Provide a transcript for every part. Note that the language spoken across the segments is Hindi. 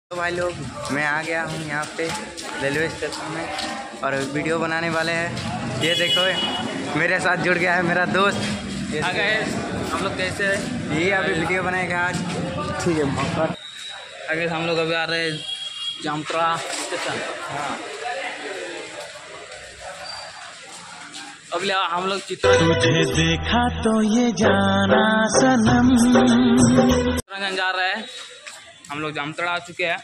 तो भाई लोग मैं आ गया हूँ यहाँ पे रेलवे स्टेशन में और वीडियो बनाने वाले हैं। ये देखो मेरे साथ जुड़ गया है मेरा दोस्त। आ गए हम लोग कैसे है ये अभी वीडियो बनाएगा आज। ठीक है आगे हम लोग अभी आ रहे हैं जामतड़ा स्टेशन। हाँ अभी हम लोग चित्रा तुझे देखा तो ये जाना सनम चित्ररंजन जा रहे हैं। हम लोग जामतड़ा आ चुके हैं।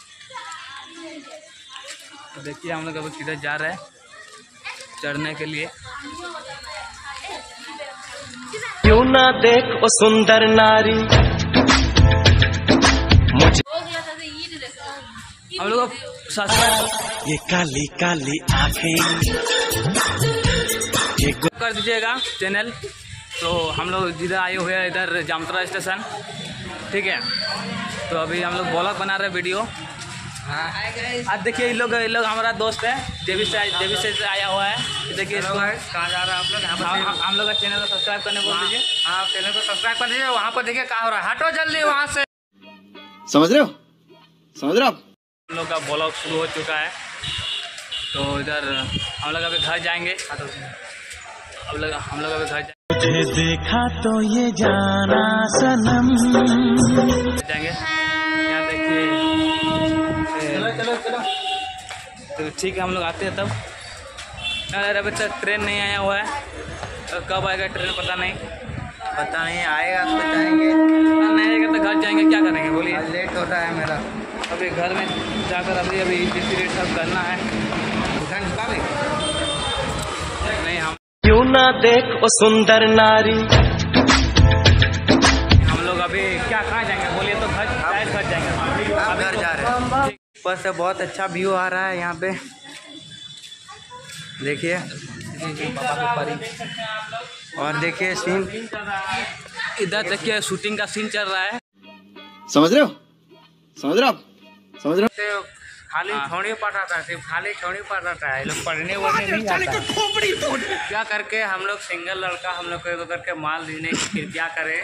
तो देखिए हम लोग अभी किधर जा रहे हैं चढ़ने के लिए। क्यों ना देख ओ सुंदर नारी मुझे हम लोग ये काली काली आंखें कर दीजिएगा चैनल। तो हम लोग जिधर आए हुए हैं इधर जामतड़ा स्टेशन, ठीक है। तो अभी हम लोग ब्लॉग बना रहे हैं वीडियो। हाँ आज देखिए ये लोग हमारा दोस्त है देवी से आया हुआ है। देखिए इसको कहाँ जा रहा है आप लोग? यहाँ पर हम लोग का चैनल को सब्सक्राइब करने बोल दीजिए। हाँ चैनल को सब्सक्राइब कर दीजिए। वहाँ पर देखिए कहाँ हो रहा है, हटो जल्दी वहाँ से। समझ रहे हो आप? हम लोग का ब्लॉग शुरू हो चुका है। तो इधर हम लोग अभी घर जाएंगे। हम लोग अभी घर जाएंगे। तुझे देखा तो ये जाना सनम यहाँ देखिए। चलो तो ठीक है हम लोग आते हैं तब। अरे अभी तक ट्रेन नहीं आया हुआ है। तो कब आएगा ट्रेन पता नहीं आएगा तो जाएंगे, नहीं आएगा तो घर जाएंगे। क्या करेंगे बोलिए? लेट होता है मेरा। अभी घर में जाकर अभी रेट सब करना है। नहीं हम क्यों ना देख ओ सुंदर नारी हम लोग अभी कहाँ जाएंगे बोलिए? तो घर जाएंगे। आप घर जा रहे हैं। ऊपर से बहुत अच्छा व्यू आ रहा है यहाँ पे, देखिए। और देखिए सीन इधर देखिए शूटिंग का सीन चल रहा है। समझ रहे हो खाली छोड़ी पड़ रहा था, सिर्फ खाली छोड़ी पड़ रहा था। ये लोग पढ़ने वढ़ने नहीं जाता। क्या करके हम लोग सिंगल लड़का हम लोग को करके माल देने की फिर क्या करें।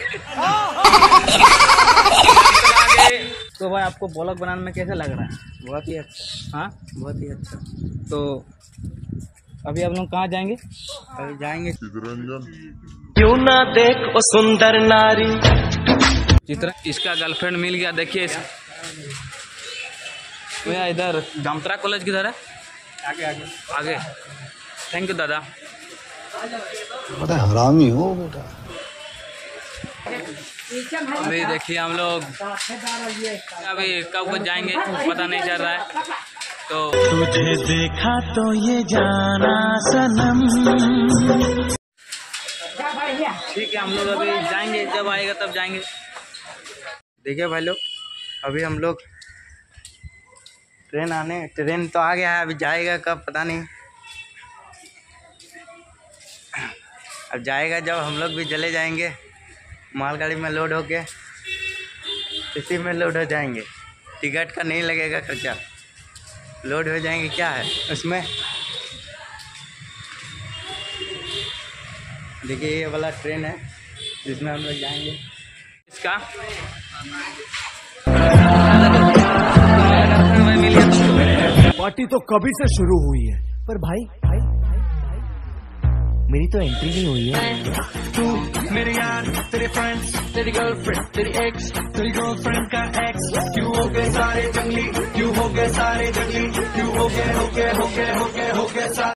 तो भाई आपको ब्लॉग बनाने में कैसे लग रहा है? बहुत ही अच्छा। हाँ बहुत ही अच्छा। तो अभी आप लोग कहाँ जाएंगे? अभी जाएंगे क्यों ना देख ओ सुंदर नारी चित्र इसका गर्लफ्रेंड मिल गया। देखिए भैया इधर जामतड़ा कॉलेज किधर है? आगे। थैंक यू दादा। बड़ा हरामी हो बेटा। अभी देखिए हम लोग अभी कब जाएंगे पता नहीं चल रहा है। तो तुझे देखा तो ये जाना सनम ठीक है हम लोग अभी जाएंगे, जब आएगा तब जाएंगे। देखिए भाई लोग अभी हम लोग ट्रेन तो आ गया है, अभी जाएगा कब पता नहीं। अब जाएगा जब हम लोग भी चले जाएंगे मालगाड़ी में लोड होके, इसी में लोड हो जाएंगे। टिकट का नहीं लगेगा खर्चा, लोड हो जाएंगे। क्या है उसमें? देखिए ये वाला ट्रेन है जिसमें हम लोग जाएंगे। इसका पार्टी तो कभी से शुरू हुई है, पर भाई मेरी तो एंट्री नहीं हुई है। तू मेरे यार, तेरे फ्रेंड्स, तेरी गर्लफ्रेंड, तेरी एक्स, तेरी गर्लफ्रेंड का एक्स, क्यों हो गए सारे जंगली, क्यों हो गए सारे